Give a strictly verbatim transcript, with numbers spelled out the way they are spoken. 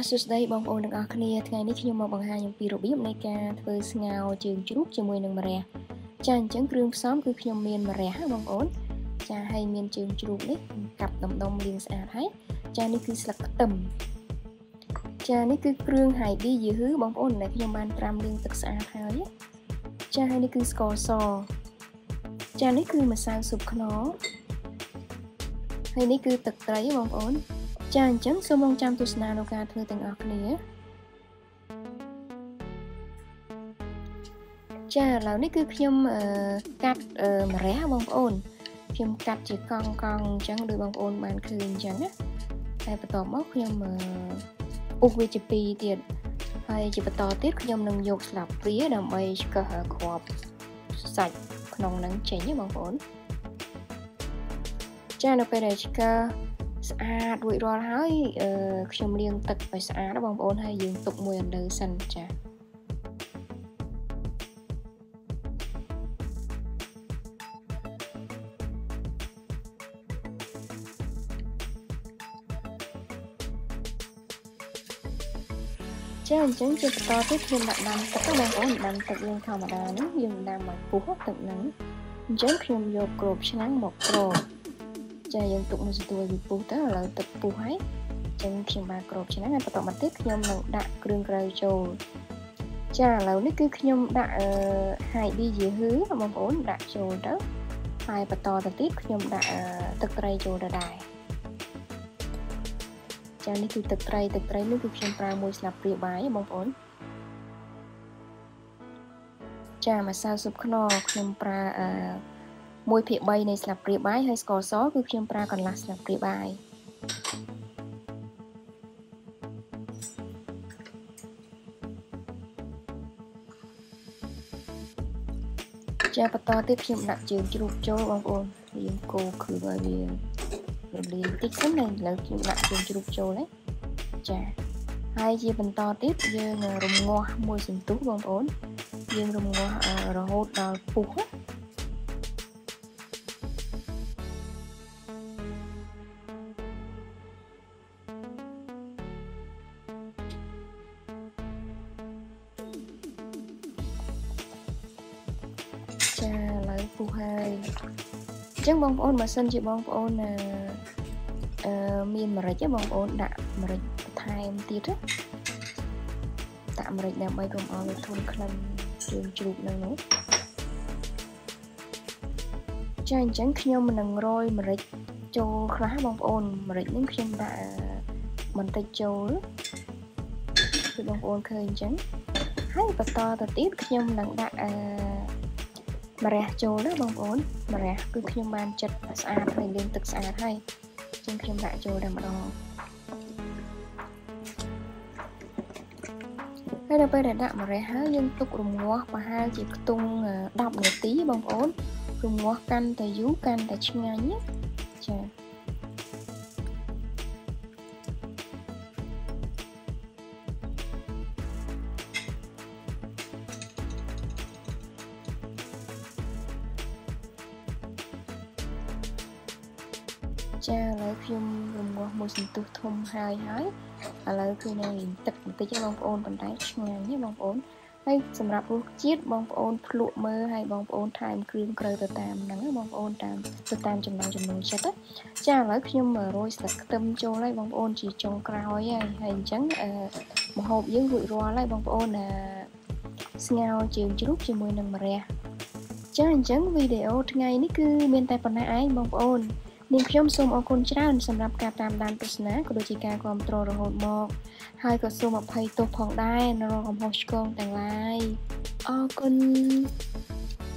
សួស្តីបងប្អូនទាំងអស់គ្នាថ្ងៃនេះខ្ញុំមកបង្ហាញអំពីរបៀបនៃការធ្វើស្ងោរជើងជ្រូកជាមួយនឹងម្រះចាអញ្ចឹងគ្រឿងផ្សំគឺខ្ញុំមានម្រះបងប្អូនចាហើយមានជើងជ្រូកនេះកាប់ដុំដុំលាងស្អាតហើយចានេះគឺស្លឹកខ្ទឹមចានេះគឺគ្រឿងហៃឌីយឺហឺបងប្អូនដែលខ្ញុំបានត្រាំលាងទឹកស្អាតហើយចាហើយនេះគឺស្ករសចានេះគឺម្សៅស៊ុបខ្នុរហើយនេះគឺទឹកត្រីបងប្អូនចាអញ្ចឹងសូមរងចាំទស្សនានៅការធ្វើទាំងអស់គ្នាចាឥឡូវនេះគឺខ្ញុំកាត់ម្រះបងប្អូនខ្ញុំកាត់ជាកង់កង់អញ្ចឹងដូចបងប្អូនបានឃើញអញ្ចឹងណាតែបន្ទាប់មកខ្ញុំពុះវាជាពីរទៀតហើយជាបន្តទៀតខ្ញុំនឹងយកស្លាបព្រាដើម្បីឆ្កឹះគ្រាប់សាច់ក្នុងនឹងចេញណាបងប្អូនចានៅពេលដែលឆ្កឹះស្អាតរួចរាល់ហើយខ្ញុំលាងទឹកឲ្យស្អាតបងប្អូនហើយយើងទុកមួយអន្លើសិនចាចាអញ្ចឹងជាបន្តទៀតខ្ញុំដាក់ដាំទឹកបងប្អូនដាំទឹកយើងធម្មតានេះយើងដាំឲ្យពុះទឹកហ្នឹងអញ្ចឹងខ្ញុំយកគ្របឆ្នាំងមកគ្របចាយើងទុកមួយសន្ទុះវាពុះទៅឥឡូវទឹកពុះហើយអញ្ចឹងខ្ញុំបានគ្របឆ្នាំងហើយបន្តមកទៀតខ្ញុំនឹងដាក់គ្រឿងក្រៅចូលចាឥឡូវនេះគឺខ្ញុំដាក់ហៃឌីយឺហឺបងប្អូនដាក់ចូលទៅហើយបន្តទៅទៀតខ្ញុំដាក់ទឹកត្រីចូលទៅដែរចានេះគឺទឹកត្រីទឹកត្រីនេះគឺខ្ញុំប្រើមួយស្លាបព្រាបាយបងប្អូនចាម្សៅស៊ុបខ្នុរខ្ញុំប្រើអឺមួយភាគបីនៃស្លាបព្រាបាយហើយស្ករសគឺខ្ញុំប្រើកន្លះស្លាបព្រាបាយចាបន្តទៀតខ្ញុំដាក់ជើងជ្រូកចូលបងប្អូនយើងកូរគឺឲ្យវារលាយបន្តិចសិនហើយឥឡូវខ្ញុំដាក់ជើងជ្រូកចូលហើយចាហើយជាបន្តទៀតយើងរំងាស់មួយសន្ទុះបងប្អូនយើងរំងាស់រហូតដល់ពុះចាឥឡូវពុះហើយអញ្ចឹងបងប្អូនបើសិនជាបងប្អូនអឺមានម្រេចបងប្អូនដាក់ម្រេចបន្ថែមទៀតដាក់ម្រេចដើម្បីកុំឲ្យវាធន់ក្លិនជើងជ្រូកនឹងនោះចាអញ្ចឹងខ្ញុំនឹងរោយម្រេចចូលខ្លះបងប្អូនម្រេចនេះខ្ញុំដាក់បន្តិចចូលគឺបងប្អូនឃើញអញ្ចឹងហើយបន្តទៅទៀតខ្ញុំនឹងដាក់អឺម្រះចូលណាបងប្អូនម្រះគឺខ្ញុំបានចិតស្អាតហើយលាងទឹកស្អាតហើយចឹងខ្ញុំដាក់ចូលតែម្ដងហើយដល់ពេលដែលដាក់ម្រះហើយយើងទុករងាស់ប្រហែលជាខ្ទង់ដប់នាទីបងប្អូនរងាស់កាន់តែយូរកាន់តែឆ្ងាញ់ចាចាឥឡូវខ្ញុំរំងាស់មួយសន្ទុះធំហើយហើយឥឡូវគឺនៅទឹកបន្តិចបងប្អូនប៉ុន្តែឆ្ងាញ់ណាបងប្អូនហើយសម្រាប់រសជាតិបងប្អូនភ្លក់មើលហើយបងប្អូនថែមគ្រឿងក្រៅទៅតាមហ្នឹងបងប្អូនតាមទៅតាមចំណង់ចំណូលចិត្តចាឥឡូវខ្ញុំរោយស្លឹកខ្ទឹមចូលហើយបងប្អូនជាចុងក្រោយហើយហើយអញ្ចឹងម្ហូបយើងរួចរាល់ហើយបងប្អូនស្ងោរជើងជ្រូកជាមួយនឹងម្រះចាអញ្ចឹងវីដេអូថ្ងៃនេះគឺមានតែប៉ុណ្ណេះឯងបងប្អូននាងខ្ញុំសូមអរគុណច្រើនសម្រាប់ការតាមដានទស្សនាក៏ដូចជាការគាំទ្ររហូតមកហើយក៏សូមអភ័យទោសផងដែរនៅក្នុងកំហុសឆ្គងទាំងឡាយអរគុណ